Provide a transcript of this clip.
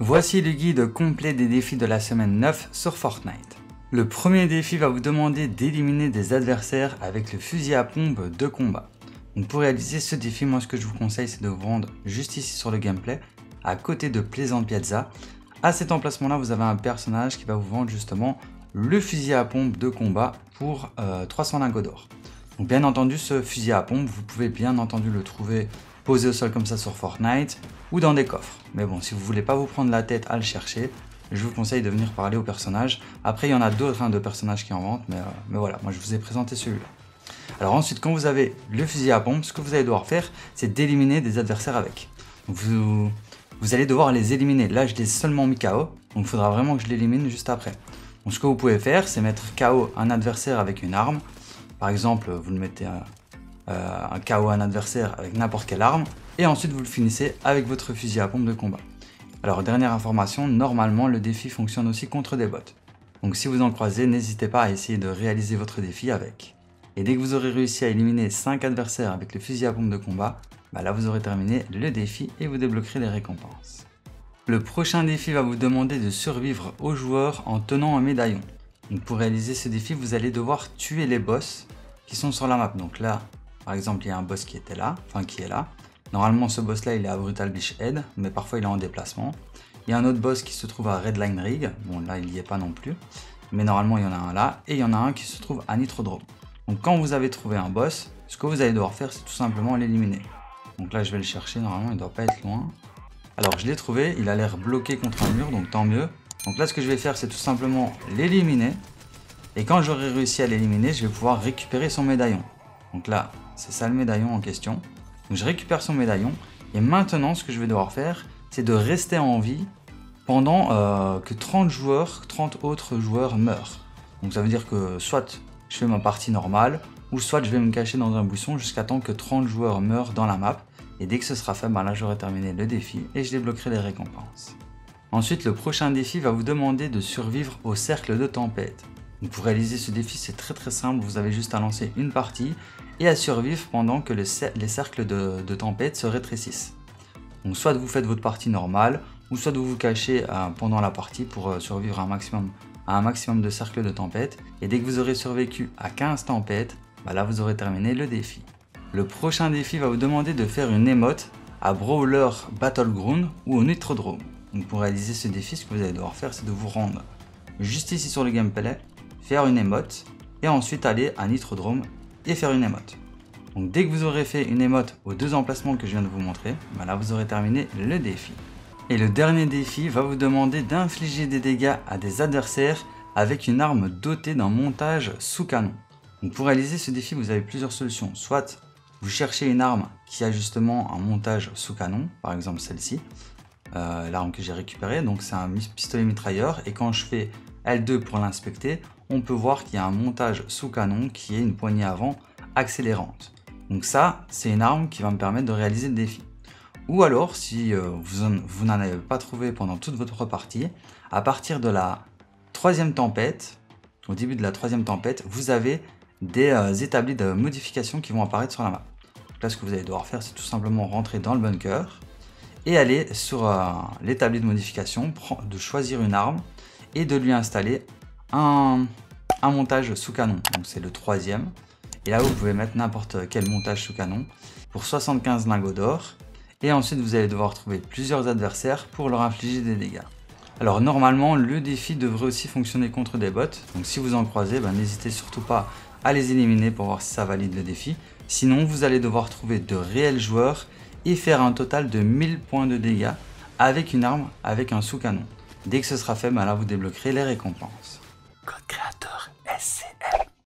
Voici le guide complet des défis de la semaine 9 sur Fortnite. Le premier défi va vous demander d'éliminer des adversaires avec le fusil à pompe de combat. Donc pour réaliser ce défi, moi ce que je vous conseille c'est de vous rendre juste ici sur le gameplay, à côté de Pleasant Piazza. À cet emplacement là vous avez un personnage qui va vous vendre justement le fusil à pompe de combat pour 300 lingots d'or. Donc bien entendu ce fusil à pompe vous pouvez bien entendu le trouver posé au sol comme ça sur Fortnite ou dans des coffres. Mais bon, si vous voulez pas vous prendre la tête à le chercher, je vous conseille de venir parler au personnage. Après il y en a d'autres de personnages qui en vendent, mais voilà, moi je vous ai présenté celui-là. Alors ensuite, quand vous avez le fusil à pompe, ce que vous allez devoir faire, c'est d'éliminer des adversaires avec. Donc vous allez devoir les éliminer. Là je les ai seulement mis KO, donc il faudra vraiment que je l'élimine juste après. Donc ce que vous pouvez faire, c'est mettre KO un adversaire avec une arme. Par exemple, vous le mettez un KO un adversaire avec n'importe quelle arme, et ensuite vous le finissez avec votre fusil à pompe de combat. Alors dernière information, normalement le défi fonctionne aussi contre des bots. Donc si vous en croisez, n'hésitez pas à essayer de réaliser votre défi avec. Et dès que vous aurez réussi à éliminer 5 adversaires avec le fusil à pompe de combat, là vous aurez terminé le défi et vous débloquerez les récompenses. Le prochain défi va vous demander de survivre aux joueurs en tenant un médaillon. Donc pour réaliser ce défi, vous allez devoir tuer les boss qui sont sur la map. Donc là, par exemple, il y a un boss qui était là, qui est là. Normalement, ce boss-là, il est à Brutal Beach Head, mais parfois il est en déplacement. Il y a un autre boss qui se trouve à Redline Rig. Bon, là, il n'y est pas non plus. Mais normalement, il y en a un là. Et il y en a un qui se trouve à Nitrodrome. Donc quand vous avez trouvé un boss, ce que vous allez devoir faire, c'est tout simplement l'éliminer. Donc là, je vais le chercher. Normalement, il ne doit pas être loin. Alors, je l'ai trouvé. Il a l'air bloqué contre un mur, donc tant mieux. Donc là, ce que je vais faire, c'est tout simplement l'éliminer. Et quand j'aurai réussi à l'éliminer, je vais pouvoir récupérer son médaillon. Donc là, c'est ça le médaillon en question. Donc je récupère son médaillon. Et maintenant, ce que je vais devoir faire, c'est de rester en vie pendant que 30 autres joueurs meurent. Donc ça veut dire que soit je fais ma partie normale, ou soit je vais me cacher dans un buisson jusqu'à temps que 30 joueurs meurent dans la map. Et dès que ce sera fait, là j'aurai terminé le défi et je débloquerai les récompenses. Ensuite, le prochain défi va vous demander de survivre au cercle de tempête. Donc pour réaliser ce défi, c'est très simple, vous avez juste à lancer une partie et à survivre pendant que les cercles de tempête se rétrécissent. Donc soit vous faites votre partie normale, ou soit vous vous cachez pendant la partie pour survivre à un maximum de cercles de tempête. Et dès que vous aurez survécu à 15 tempêtes, là vous aurez terminé le défi. Le prochain défi va vous demander de faire une émote à Brawler Battleground ou au Nitrodrome. Donc pour réaliser ce défi, ce que vous allez devoir faire, c'est de vous rendre juste ici sur le gameplay, faire une émote, et ensuite aller à Nitrodrome et faire une émote. Donc dès que vous aurez fait une émote aux deux emplacements que je viens de vous montrer, là vous aurez terminé le défi. Et le dernier défi va vous demander d'infliger des dégâts à des adversaires avec une arme dotée d'un montage sous canon. Donc pour réaliser ce défi, vous avez plusieurs solutions. Soit vous cherchez une arme qui a justement un montage sous canon, par exemple celle-ci, l'arme que j'ai récupérée, donc c'est un pistolet mitrailleur, et quand je fais L2 pour l'inspecter, on peut voir qu'il y a un montage sous canon qui est une poignée avant accélérante. Donc ça, c'est une arme qui va me permettre de réaliser le défi. Ou alors, si vous n'en avez pas trouvé pendant toute votre partie, à partir de la troisième tempête, au début de la troisième tempête, vous avez des établis de modification qui vont apparaître sur la map. Donc là, ce que vous allez devoir faire, c'est tout simplement rentrer dans le bunker et aller sur l'établi de modification, de choisir une arme et de lui installer un montage sous canon. Donc c'est le troisième. Et là, vous pouvez mettre n'importe quel montage sous canon pour 75 lingots d'or. Et ensuite, vous allez devoir trouver plusieurs adversaires pour leur infliger des dégâts. Alors normalement, le défi devrait aussi fonctionner contre des bots. Donc si vous en croisez, n'hésitez surtout pas à les éliminer pour voir si ça valide le défi. Sinon, vous allez devoir trouver de réels joueurs et faire un total de 1000 points de dégâts avec une arme avec un sous-canon. Dès que ce sera fait, là vous débloquerez les récompenses. Code créateur SCL.